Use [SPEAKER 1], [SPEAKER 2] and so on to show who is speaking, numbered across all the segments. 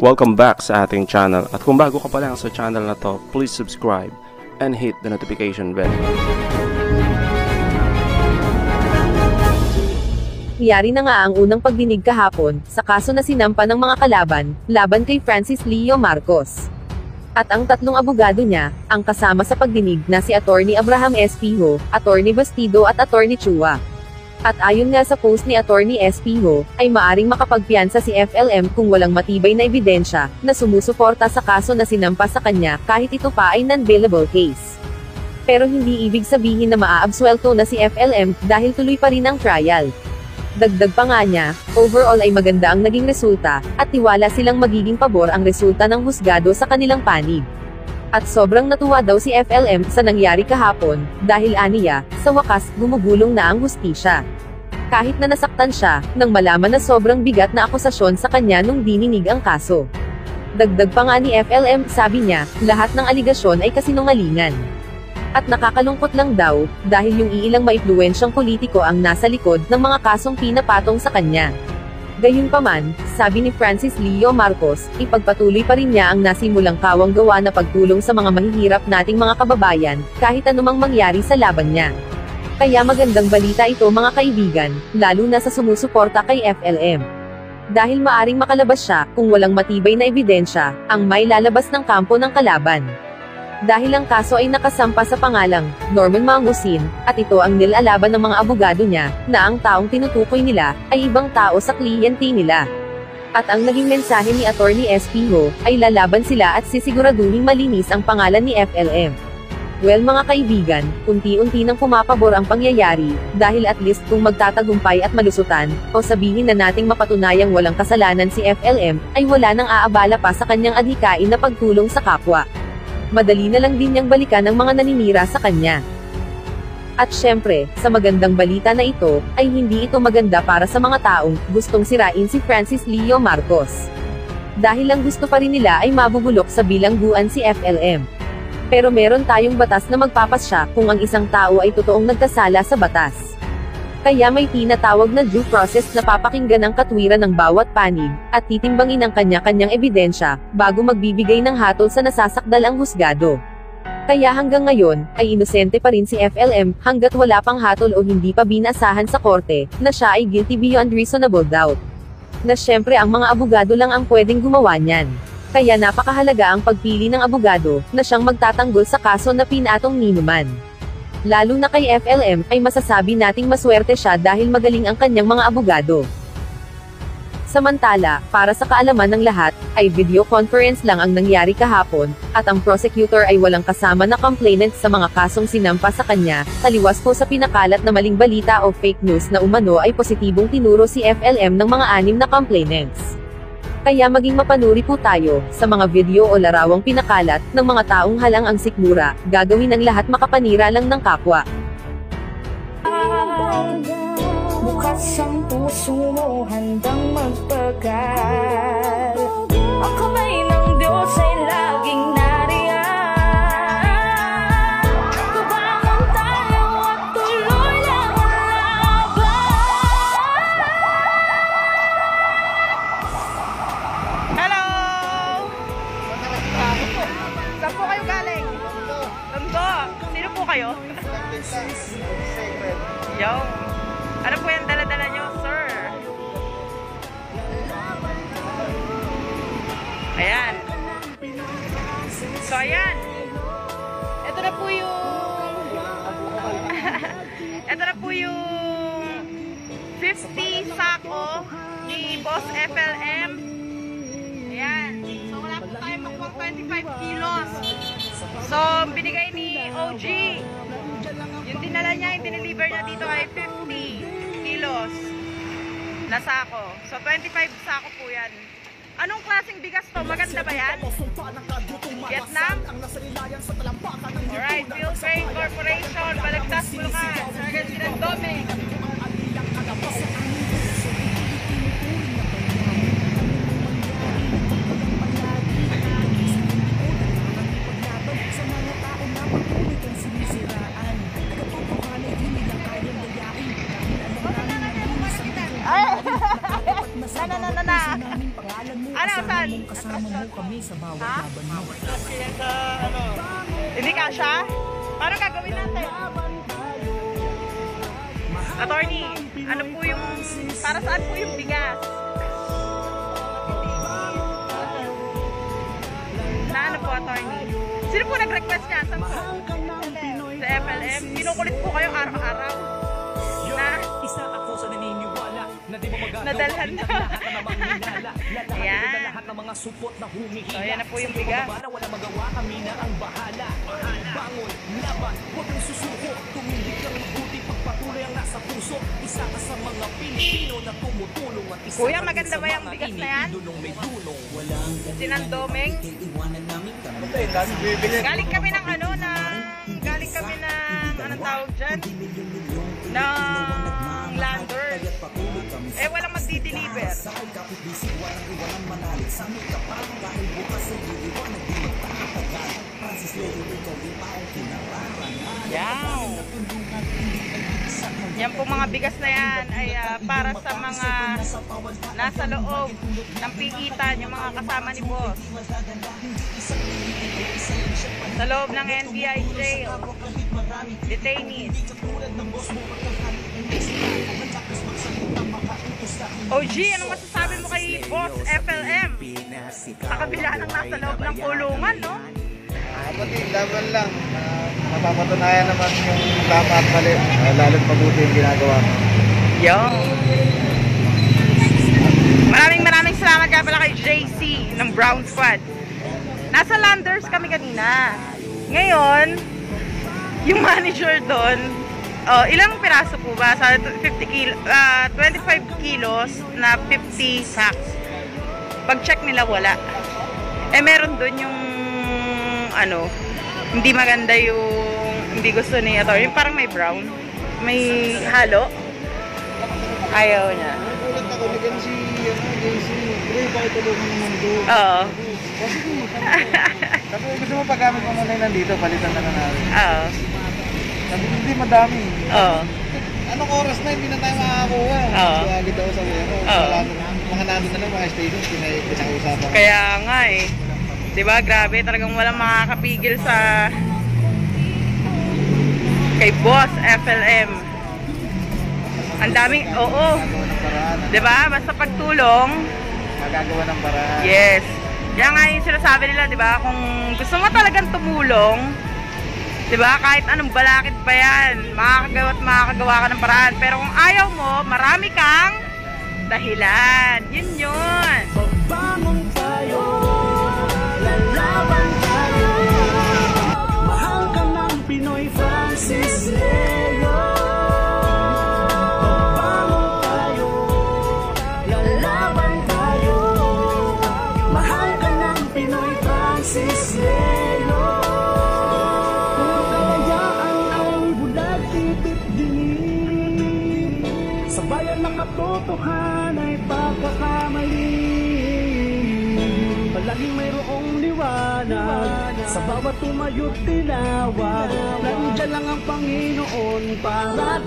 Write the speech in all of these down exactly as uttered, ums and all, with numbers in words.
[SPEAKER 1] Welcome back sa ating channel, at kung bago ka pa lang sa channel na to, please subscribe and hit the notification bell.
[SPEAKER 2] Nangyari na nga ang unang pagdinig kahapon sa kaso na sinampa ng mga kalaban laban kay Francis Leo Marcos. At ang tatlong abogado niya, ang kasama sa pagdinig na si Attorney Abraham Espijo, Attorney Bastido at Attorney Chua. At ayon nga sa post ni Attorney Espijo, ay maaring makapagpiyansa si F L M kung walang matibay na ebidensya na sumusuporta sa kaso na sinampa sa kanya kahit ito pa ay non-bailable case. Pero hindi ibig sabihin na maaabsuelto na si F L M dahil tuloy pa rin ang trial. Dagdag pa nga niya, overall ay maganda ang naging resulta, at tiwala silang magiging pabor ang resulta ng husgado sa kanilang panig. At sobrang natuwa daw si F L M sa nangyari kahapon, dahil aniya, sa wakas, gumugulong na ang hustisya. Kahit na nasaktan siya, nang malaman na sobrang bigat na akusasyon sa kanya nung dininig ang kaso. Dagdag pa nga ni F L M, sabi niya, lahat ng aligasyon ay kasinungalingan. At nakakalungkot lang daw, dahil yung iilang maimpluwensyang politiko ang nasa likod ng mga kasong pinapatong sa kanya. Gayunpaman, sabi ni Francis Leo Marcos, ipagpatuloy pa rin niya ang nasimulang kawang gawa na pagtulong sa mga mahihirap nating mga kababayan, kahit anumang mangyari sa laban niya. Kaya magandang balita ito mga kaibigan, lalo na sa sumusuporta kay F L M. Dahil maaring makalabas siya, kung walang matibay na ebidensya, ang may lalabas ng kampo ng kalaban. Dahil ang kaso ay nakasampa sa pangalang Norman Mangusin, at ito ang nilalaban ng mga abogado niya, na ang taong tinutukoy nila, ay ibang tao sa kliyente nila. At ang naging mensahe ni Attorney Espijo, ay lalaban sila at sisiguraduhing malinis ang pangalan ni F L M. Well mga kaibigan, unti-unti nang pumapabor ang pangyayari, dahil at least kung magtatagumpay at malusutan, o sabihin na nating mapatunayang walang kasalanan si F L M, ay wala nang aabala pa sa kanyang adhikain na pagtulong sa kapwa. Madali na lang din niyang balikan ang mga naninira sa kanya. At syempre, sa magandang balita na ito, ay hindi ito maganda para sa mga taong gustong sirain si Francis Leo Marcos. Dahil ang gusto pa rin nila ay mabubulok sa bilangguan si F L M. Pero meron tayong batas na magpapasya kung ang isang tao ay totoong nagkasala sa batas. Kaya may tinatawag na due process na papakinggan ang katwiran ng bawat panig, at titimbangin ang kanya-kanyang ebidensya, bago magbibigay ng hatol sa nasasakdal ang husgado. Kaya hanggang ngayon, ay inosente pa rin si F L M, hanggat wala pang hatol o hindi pa binasahan sa korte, na siya ay guilty beyond reasonable doubt. Na syempre ang mga abogado lang ang pwedeng gumawa niyan. Kaya napakahalaga ang pagpili ng abogado, na siyang magtatanggol sa kaso na pinatong ninuman. Lalo na kay F L M, ay masasabi nating maswerte siya dahil magaling ang kanyang mga abogado. Samantala, para sa kaalaman ng lahat, ay video conference lang ang nangyari kahapon, at ang prosecutor ay walang kasama na complainant sa mga kasong sinampa sa kanya, taliwas po sa pinakalat na maling balita o fake news na umano ay positibong tinuro si F L M ng mga anim na complainants. Kaya maging mapanuri po tayo, sa mga video o larawang pinakalat, ng mga taong halang ang sikmura, gagawin ang lahat makapanira lang ng kapwa.
[SPEAKER 3] Bukas ang puso mo, handang magtagal. Ang kamay ng Diyos ay laging nariyan. Tubangon tayo at tuloy lang ang laban.
[SPEAKER 4] Hello! Saan po kayo galing? Tondo. Sino po kayo? Yo. Ano po yung dala-dala nyo, sir? Ayan. So, ayan. Ito na po yung... Ito na po yung fifty sako ni Boss F L M. Ayan. So, wala po tayo makuha twenty-five kilos. So, binigay ni O G. Yung dinala niya, yung dineliver niya dito ay fifty kilos na sako. So, twenty-five sako po yan. Anong klaseng bigas to? Maganda ba yan? Vietnam? Alright, Field Grain Corporation, Balagtas, Bulacan, President Dome. Na na na na na. Ano, saan? Ha? Hindi ka siya? Paano gagawin natin? Attorney, ano po yung, para saan po yung bigas? Na ano po, attorney? Sino po nag-request niya? Saan po? Sa F L M? Kinukulit po kayo araw-araw? Na?
[SPEAKER 5] Isa ako sa naniniwala na di mo magagawa.
[SPEAKER 4] Nadalhan na. Ayan.
[SPEAKER 5] Lahat ng mga supot na humihila.
[SPEAKER 4] So, ayan na po yung bigas.
[SPEAKER 5] Wala magawa, kami na ang bahala. Bangon, laban, huwag kang susuko. Tumindig kang mabuti, pagpatuloy ang nasa puso. Isa ka sa mga Pilipino na tumutulong at isa
[SPEAKER 4] Kuya, maganda ba yung bigas na yan?
[SPEAKER 5] may dunong.
[SPEAKER 4] Sinandoming? Galing kami ng ano na galing kami ng anong tawag dyan? Ng landers. Eh walang magdi-deliver. Yan. Yan po mga bigas na yan ay uh, para sa mga nasa loob ng pigitan, yung mga kasama ni boss. Sa loob ng N B I jail. Detainees. O G, anong masasabi mo kay Boss F L M? Sa kabila ng nasa loob ng kulungan, no?
[SPEAKER 6] Kapatid, laban lang. Uh, mapapatunayan naman yung tama at mali. Uh, lalo't mabuti yung ginagawa mo.
[SPEAKER 4] Yo. Maraming maraming salamat ka pala kay J C ng Brown Squad. Nasa Landers kami kanina. Ngayon, yung manager doon, oh, ilang piraso po ba? Sa fifty kilo, uh, twenty-five kilos na fifty sacks. Pag-check nila, wala. Eh, meron doon yung ano, hindi maganda yung hindi gusto ni Ator. Yung parang may brown. May halo. Ayaw niya.
[SPEAKER 6] Nagulat ako, nagano si J C. Bro, bakit tulungan naman doon?
[SPEAKER 4] Oo.
[SPEAKER 6] Kasi sabi ko, gusto mo paggamit mo muna nandito, palitan na na natin.
[SPEAKER 4] Oo.
[SPEAKER 6] Sabi ko, hindi madami.
[SPEAKER 4] Oo.
[SPEAKER 6] Anong oras na, hindi na tayo makakakuha.
[SPEAKER 4] Oo.
[SPEAKER 6] So, agad ako sa Moreno.
[SPEAKER 4] Oo.
[SPEAKER 6] Mga namin na lang, mga stations, pinag-usapan.
[SPEAKER 4] Kaya nga eh. Diba, grabe, talagang walang makakapigil sa kay Boss F L M. Ang daming, oo. Diba, basta pagtulong.
[SPEAKER 6] Magagawa ng paraan.
[SPEAKER 4] Yes. Kaya nga yung sinasabi nila, diba, kung gusto mo talagang tumulong, diba, kahit anong balakid pa yan, makakagawa at makakagawa ka ng paraan. Pero kung ayaw mo, marami kang dahilan. Yun yun.
[SPEAKER 5] Bangon tayo, lalaban tayo, mahal ka ng Pinoy Francis Leo. Bangon tayo, lalaban tayo, mahal ka ng Pinoy Francis Leo. Kung kalayaan ay bulag titip dinig, sa bayan ng katotohan ay pagkakamali. Palaging mayroong liwanag sa bawat tumayo't tinawag. Nandiyan lang ang Panginoon para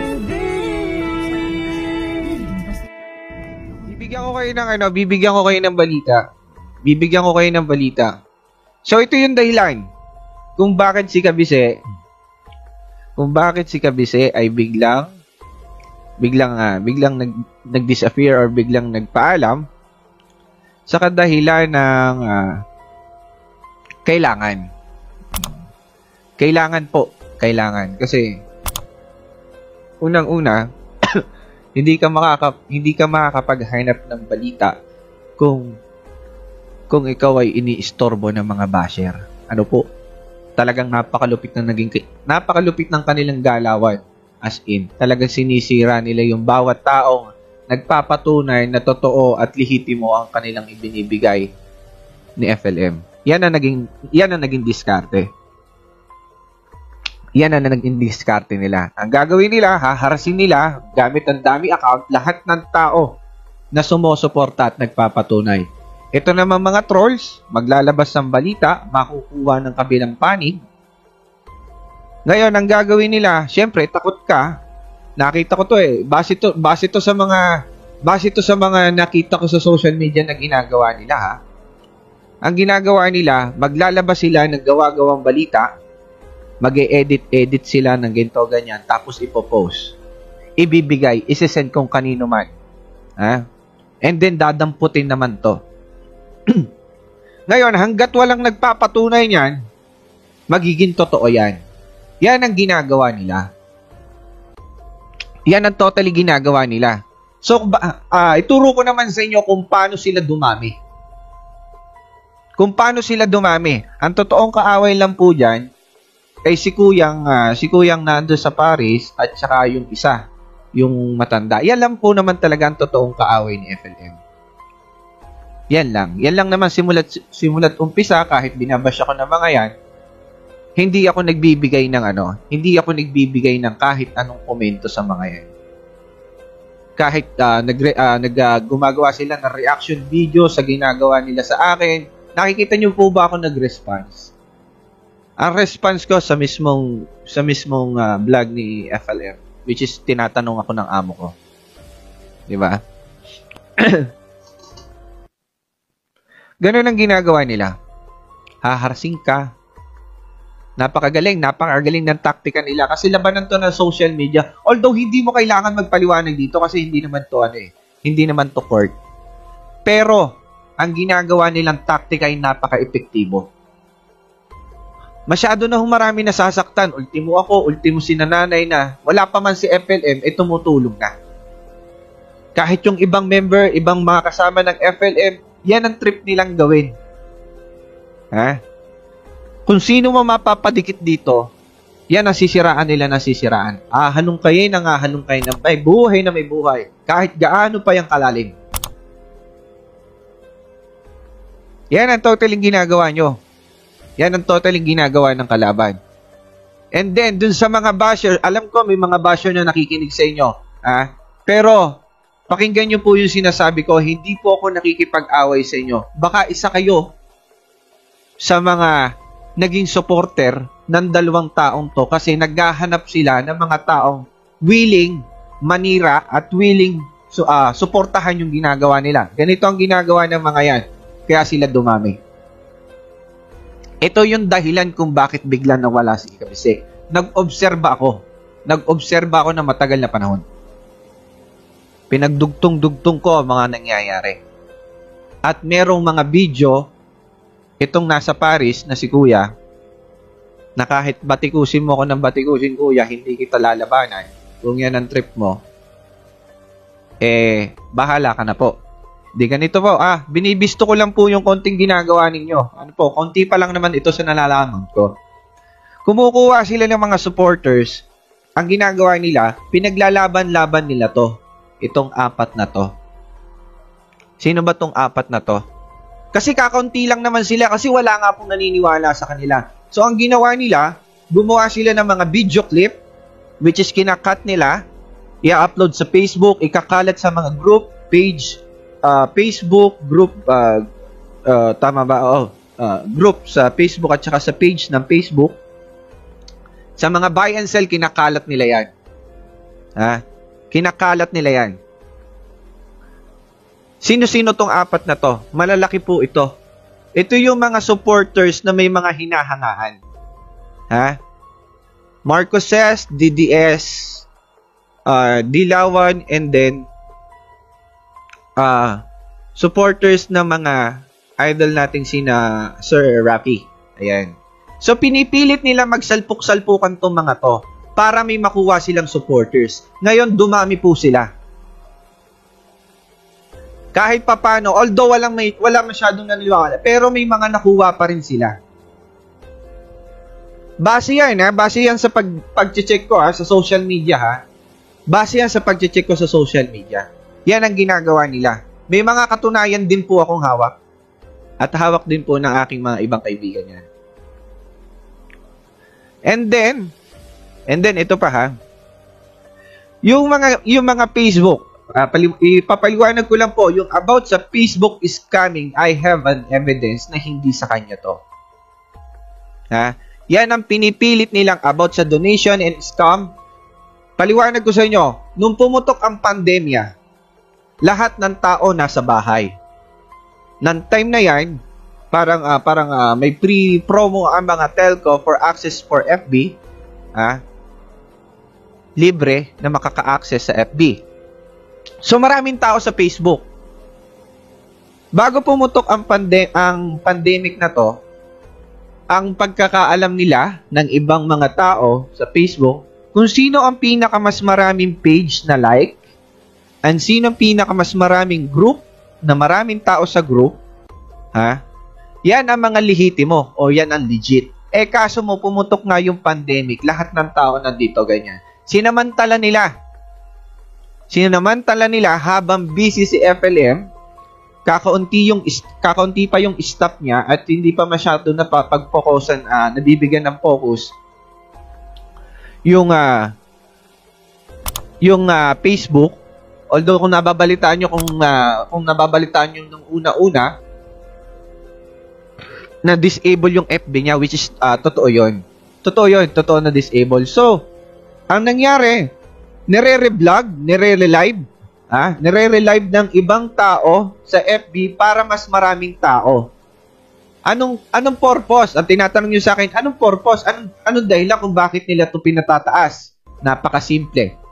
[SPEAKER 5] tumindig.
[SPEAKER 7] Bibigyan ko kayo ng ano, bibigyan ko kayo ng balita. Bibigyan ko kayo ng balita. So ito yung dahilan kung bakit si Kabise kung bakit si Kabise ay biglang biglang uh, biglang nag nag-disappear or biglang nagpaalam sa kadahilan ng uh, kailangan. Kailangan po, kailangan kasi unang-una hindi ka makaka hindi ka makakapaghanap ng balita kung kung ikaw ay iniistorbo ng mga basher. Ano po? Talagang napakalupit ng naging napakalupit ng kanilang galawan. As in, talagang sinisira nila yung bawat taong nagpapatunay na totoo at lehitimo ang kanilang ibinibigay ni F L M. Yan ang naging yan ang naging diskarte. Yan ang naging diskarte nila. Ang gagawin nila, haharasin nila gamit ang dami account lahat ng tao na sumusuporta at nagpapatunay. Ito naman mga trolls, maglalabas ng balita, makukuha ng kabilang panig. Ngayon, ang gagawin nila, syempre, takot ka. Nakita ko to eh. Base to, base to sa mga base to sa mga nakita ko sa social media na ginagawa nila ha. ang ginagawa nila, maglalabas sila ng gawa-gawang balita, mag-e-edit-edit sila ng ganito, ganyan, tapos ipopost. Ibibigay, isesend kung kanino man. Ha? And then, dadamputin naman to. Ngayon, hanggat walang nagpapatunay niyan, magiging totoo yan. Yan ang ginagawa nila. Yan ang totally ginagawa nila. So, uh, ituro ko naman sa inyo kung paano sila dumami. Kung paano sila dumami. Ang totoong kaaway lang po dyan, ay si Kuyang, uh, si Kuyang nando sa Paris, at saka yung isa, yung matanda. Yan lang po naman talaga ang totoong kaaway ni F L M. Yan lang. Yan lang naman simulat, simulat umpisa, kahit binabasya ko ng mga yan, hindi ako nagbibigay ng ano, hindi ako nagbibigay ng kahit anong komento sa mga yan. Kahit uh, nag, uh, nag uh, gumagawa sila ng reaction video sa ginagawa nila sa akin, nakikita niyo po ba ako nag-response? Ang response ko sa mismong sa mismong uh, vlog ni F L M, which is tinatanong ako ng amo ko. 'Di ba? Ganun ang ginagawa nila. Haharsing ka. Napakagaling, napakagaling ng taktika nila kasi labanan to na social media. Although hindi mo kailangan magpaliwanag dito kasi hindi naman to ano eh, hindi naman to court. Pero ang ginagawa nilang taktika ay napaka-epektibo. Masyado na humarami na sasaktan. Ultimo ako, ultimo si nanay na wala pa man si F L M, eh tumutulong na. Kahit yung ibang member, ibang mga kasama ng F L M, yan ang trip nilang gawin. Ha? Kung sino mo mapapadikit dito, yan ang sisiraan nila na sisiraan. Ahanong kayo na nga, hanong kayo na may buhay na may buhay. Kahit gaano pa yung kalalim. Yan ang totaling ginagawa nyo. Yan ang totaling ginagawa ng kalaban. And then, dun sa mga basher, alam ko may mga basher na nakikinig sa inyo. Ha? Pero, pakinggan nyo po yung sinasabi ko, hindi po ako nakikipag-away sa inyo. Baka isa kayo sa mga naging supporter ng dalawang taong to kasi naghahanap sila ng mga taong willing manira at willing so, uh, suportahan yung ginagawa nila. Ganito ang ginagawa ng mga yan. Kaya sila dumami. Ito yung dahilan kung bakit bigla nawala si Kabise. Nag-obserba ako. Nag-obserba ako na matagal na panahon. Pinagdugtong-dugtong ko ang mga nangyayari. At merong mga video, itong nasa Paris na si Kuya, na kahit batikusin mo ko ng batikusin, Kuya, hindi kita lalabanan. Kung yan ang trip mo, eh, bahala ka na po. Di ganito po, ah, binibisto ko lang po yung konting ginagawa ninyo. Ano po, konti pa lang naman ito sa nalalaman ko. Kumukuha sila ng mga supporters, ang ginagawa nila, pinaglalaban-laban nila to. Itong apat na to. Sino ba tong apat na to? Kasi kakaunti lang naman sila kasi wala nga pong naniniwala sa kanila. So, ang ginawa nila, gumawa sila ng mga video clip, which is kinakat nila, i-upload sa Facebook, ikakalat sa mga group, page, uh, Facebook, group, uh, uh, tama ba? Oh, uh, group sa Facebook at saka sa page ng Facebook. Sa mga buy and sell, kinakalat nila yan. Ha? Kinakalat nila yan. Sino-sino tong apat na to? Malalaki po ito. Ito yung mga supporters na may mga hinahangaan. Ha? Marcoses, D D S, uh, Dilawan, and then uh, supporters ng mga idol nating sina Sir Rafi. Ayan. So, pinipilit nila magsalpok-salpukan tong mga to para may makuha silang supporters. Ngayon, dumami po sila. Kahit papano, although walang may, wala masyadong naniniwala, pero may mga nakuha pa rin sila. Base yan, ha? Base yan sa pag, pag-check ko, ha? Sa social media, ha? Base yan sa pag-check ko sa social media. Yan ang ginagawa nila. May mga katunayan din po akong hawak. At hawak din po ng aking mga ibang kaibigan yan. And then, and then, ito pa, ha? Yung mga, yung mga Facebook, Uh, ipapaliwanag ko lang po, yung about sa Facebook is coming, I have an evidence na hindi sa kanya to. Ha? Yan ang pinipilit nilang about sa donation and scam. Paliwanag ko sa inyo, nung pumutok ang pandemya, lahat ng tao nasa bahay. Nang time na yan, parang uh, parang uh, may pre-promo ang mga telco for access for F B, ah, libre na makaka-access sa F B. So maraming tao sa Facebook. Bago pumutok ang pande ang pandemic na to, ang pagkakaalam nila ng ibang mga tao sa Facebook kung sino ang pinaka mas maraming page na like, and sino ang pinaka mas maraming group na maraming tao sa group, ha? Yan ang mga lehitimo o yan ang legit. Eh kaso mo pumutok nga yung pandemic, lahat ng tao nandito ganyan. Sinamantala nila. Sinamantala nila habang busy si F L M, kakaunti yung kakaunti pa yung staff niya at hindi pa masyado na pagfocusan, uh, nabibigyan ng focus yung uh, yung uh, Facebook. Although kung nababalitaan niyo kung uh, kung nababalitaan niyo nung una-una na disable yung F B niya, which is uh, totoo yun. Totoo yun, totoo na disable. So, ang nangyari, nire-reblog, nire-relive, ah, nire-relive ng ibang tao sa F B para mas maraming tao. Anong anong purpose? Ang tinatanong niyo sa akin, anong purpose? Anong anong dahilan kung bakit nila 'to pinatataas? Napakasimple.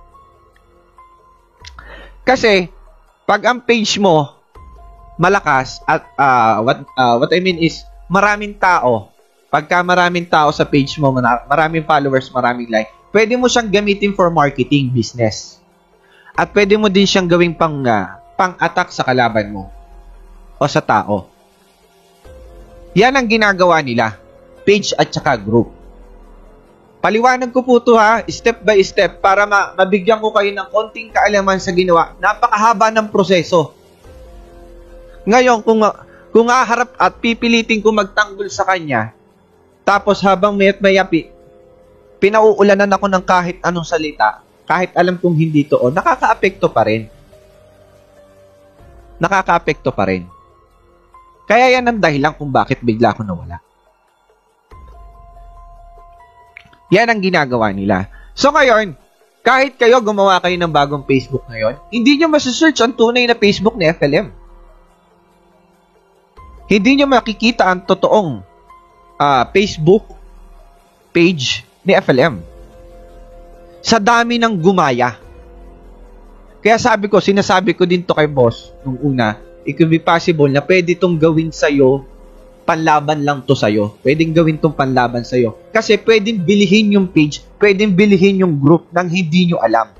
[SPEAKER 7] Kasi pag ang page mo malakas at uh, what uh, what I mean is maraming tao. Pagka maraming tao sa page mo, maraming followers, maraming like, pwede mo siyang gamitin for marketing business. At pwede mo din siyang gawing pang uh, pang-attack sa kalaban mo o sa tao. Yan ang ginagawa nila, page at saka group. Paliwanag ko po ito ha, step by step, para ma mabigyan ko kayo ng konting kaalaman sa ginawa. Napakahaba ng proseso. Ngayon, kung kung aharap at pipilitin ko magtanggol sa kanya, tapos habang mayat mayapi, pinauulanan ako ng kahit anong salita, kahit alam kong hindi to, nakaka-apekto pa rin. Nakaka-apekto pa rin. Kaya yan ang dahilan kung bakit bigla ko nawala. Yan ang ginagawa nila. So ngayon, kahit kayo gumawa kayo ng bagong Facebook ngayon, hindi nyo masusearch ang tunay na Facebook ni F L M. Hindi nyo makikita ang totoong uh, Facebook page ni F L M. Sa dami ng gumaya. Kaya sabi ko, sinasabi ko din to kay boss nung una, it could be possible na pwede itong gawin sa'yo, panlaban lang to sa'yo. Pwedeng gawin tong panlaban sa'yo. Kasi pwedeng bilihin yung page, pwedeng bilihin yung group nang hindi nyo alam.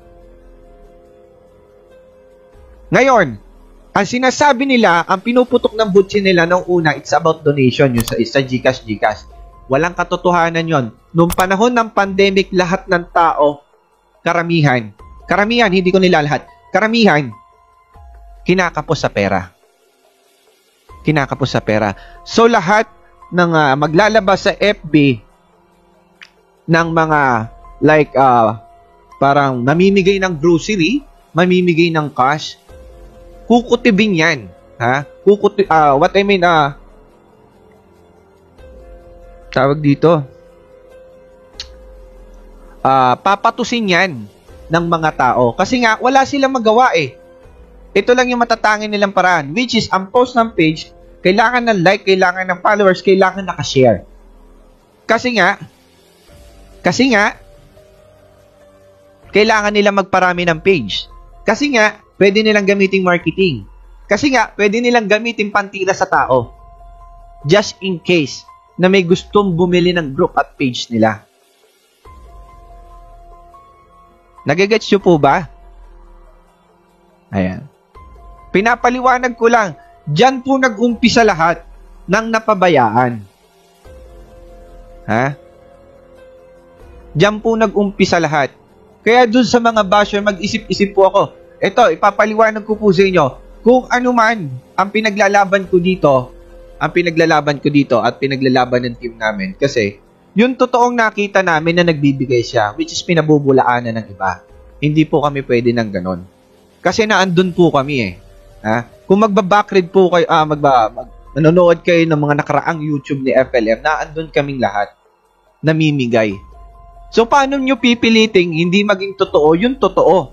[SPEAKER 7] Ngayon, ang sinasabi nila, ang pinuputok ng butsi nila nung una, it's about donation, yung sa, sa Gcash, Gcash. Walang katotohanan yon. Noong panahon ng pandemic, lahat ng tao, karamihan, karamihan, hindi ko nila lahat, karamihan, kinakapos sa pera. Kinakapos sa pera. So, lahat ng uh, maglalabas sa F B ng mga, like, uh, parang mamimigay ng grocery, mamimigay ng cash, kukutibin yan. Ha? Kukuti, uh, what I mean, uh, tawag dito, uh, papatusin yan ng mga tao. Kasi nga, wala silang magawa eh. Ito lang yung matatangin nilang paraan, which is, ang post ng page, kailangan ng like, kailangan ng followers, kailangan nakashare. Kasi nga, kasi nga, kailangan nilang magparami ng page. Kasi nga, pwede nilang gamitin marketing. Kasi nga, pwede nilang gamitin pantila sa tao. Just in case na may gustong bumili ng group at page nila. Nagigets nyo po ba? Ayan. Pinapaliwanag ko lang, dyan po nag-umpisa lahat ng napabayaan. Ha? Dyan po nag-umpisa lahat. Kaya dun sa mga basher, mag-isip-isip po ako. Ito, ipapaliwanag ko po sa inyo. Kung ano man ang pinaglalaban ko dito, ang pinaglalaban ko dito at pinaglalaban ng team namin. Kasi, yung totoong nakita namin na nagbibigay siya, which is pinabubulaanan ng iba. Hindi po kami pwede ng ganon. Kasi naandun po kami eh. Ha? Kung magbabackread po kayo, ah, magba, mag, manonood kayo ng mga nakaraang YouTube ni F L M, naandun kaming lahat. Namimigay. So, paano nyo pipiliting hindi maging totoo? Yung totoo.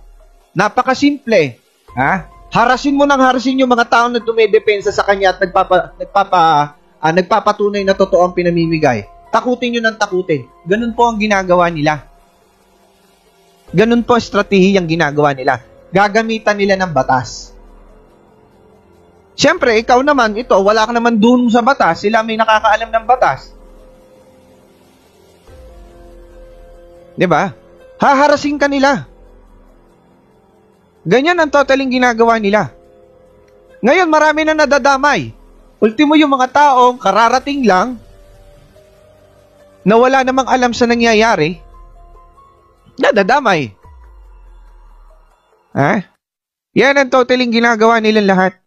[SPEAKER 7] Napakasimple. Ha? Harasin mo nang harasin yung mga tao na dumedepensa sa kanya at nagpapa, nagpapa, ah, nagpapatunay na totoo ang pinamimigay, takutin nyo ng takutin. Ganun po ang ginagawa nila. Ganun po ang stratehiyang ginagawa nila. Gagamitan nila ng batas. Siyempre, ikaw naman, ito, wala ka naman dun sa batas. Sila may nakakaalam ng batas. Diba? Haharasin ka nila. Ganyan ang totaling ginagawa nila. Ngayon, marami na nadadamay. Ultimo yung mga taong kararating lang, na wala namang alam sa nangyayari, nadadamay. Ha? Yan ang totaling ginagawa nilang lahat.